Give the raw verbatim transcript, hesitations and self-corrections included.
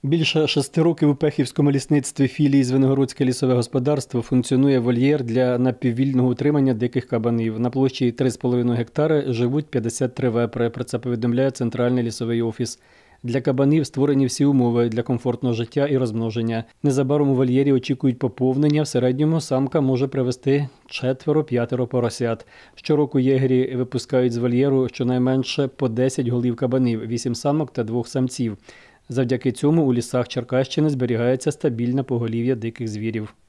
Більше шести років у Пехівському лісництві філії «Звенигородське лісове господарство» функціонує вольєр для напіввільного утримання диких кабанів. На площі три з половиною гектари живуть п'ятдесят три вепри, про це повідомляє Центральний лісовий офіс. Для кабанів створені всі умови для комфортного життя і розмноження. Незабаром у вольєрі очікують поповнення. В середньому самка може привезти четверо-п'ятеро поросят. Щороку єгері випускають з вольєру щонайменше по десять голів кабанів, вісім самок та двох самців. Завдяки цьому у лісах Черкащини зберігається стабільне поголів'я диких звірів.